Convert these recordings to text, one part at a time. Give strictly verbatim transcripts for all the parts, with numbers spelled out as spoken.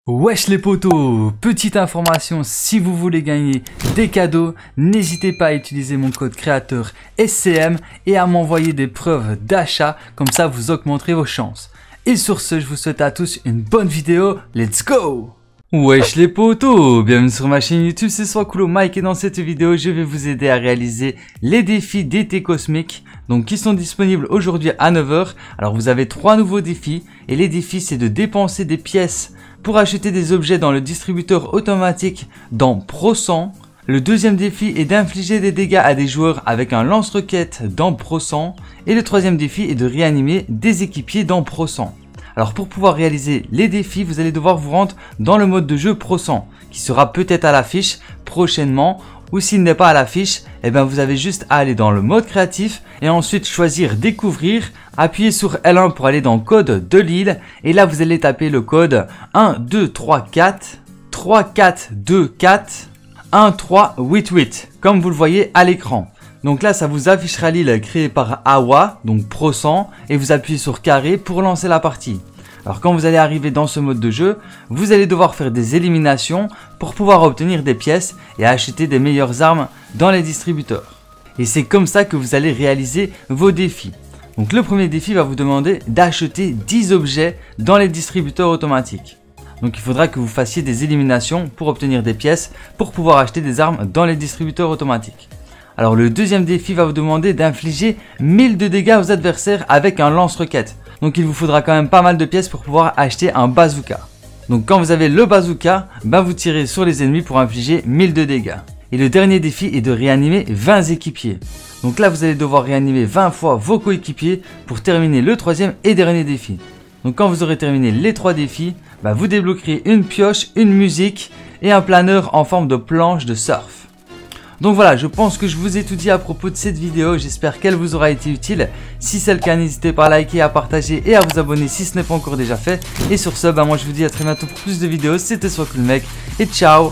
Wesh les potos, petite information, si vous voulez gagner des cadeaux, n'hésitez pas à utiliser mon code créateur S C M et à m'envoyer des preuves d'achat, comme ça vous augmenterez vos chances. Et sur ce, je vous souhaite à tous une bonne vidéo, let's go! Wesh les potos, bienvenue sur ma chaîne YouTube, c'est Swakulo Mike et dans cette vidéo, je vais vous aider à réaliser les défis d'été cosmique, donc qui sont disponibles aujourd'hui à neuf heures. Alors vous avez trois nouveaux défis et les défis c'est de dépenser des pièces pour acheter des objets dans le distributeur automatique dans Pro cent. Le deuxième défi est d'infliger des dégâts à des joueurs avec un lance-roquette dans Pro cent. Et le troisième défi est de réanimer des équipiers dans Pro cent. Alors pour pouvoir réaliser les défis, vous allez devoir vous rendre dans le mode de jeu Pro cent, qui sera peut-être à l'affiche prochainement, ou s'il n'est pas à l'affiche, eh bien vous avez juste à aller dans le mode créatif et ensuite choisir découvrir, appuyer sur L un pour aller dans code de l'île et là vous allez taper le code un deux trois quatre trois quatre deux quatre un trois huit huit comme vous le voyez à l'écran. Donc là ça vous affichera l'île créée par Awa, donc Pro cent, et vous appuyez sur carré pour lancer la partie. Alors quand vous allez arriver dans ce mode de jeu, vous allez devoir faire des éliminations pour pouvoir obtenir des pièces et acheter des meilleures armes dans les distributeurs. Et c'est comme ça que vous allez réaliser vos défis. Donc le premier défi va vous demander d'acheter dix objets dans les distributeurs automatiques. Donc il faudra que vous fassiez des éliminations pour obtenir des pièces pour pouvoir acheter des armes dans les distributeurs automatiques. Alors le deuxième défi va vous demander d'infliger mille de dégâts aux adversaires avec un lance-roquette. Donc il vous faudra quand même pas mal de pièces pour pouvoir acheter un bazooka. Donc quand vous avez le bazooka, ben vous tirez sur les ennemis pour infliger mille de dégâts. Et le dernier défi est de réanimer vingt équipiers. Donc là vous allez devoir réanimer vingt fois vos coéquipiers pour terminer le troisième et dernier défi. Donc quand vous aurez terminé les trois défis, ben vous débloquerez une pioche, une musique et un planeur en forme de planche de surf. Donc voilà, je pense que je vous ai tout dit à propos de cette vidéo, j'espère qu'elle vous aura été utile. Si c'est le cas, n'hésitez pas à liker, à partager et à vous abonner si ce n'est pas encore déjà fait. Et sur ce, bah moi je vous dis à très bientôt pour plus de vidéos, c'était Swakulo Mec et ciao,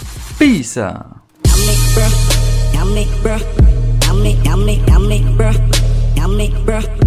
peace. Yummy, bruh. Yummy, bruh. Yummy, yummy, yummy, bruh. Yummy, bruh.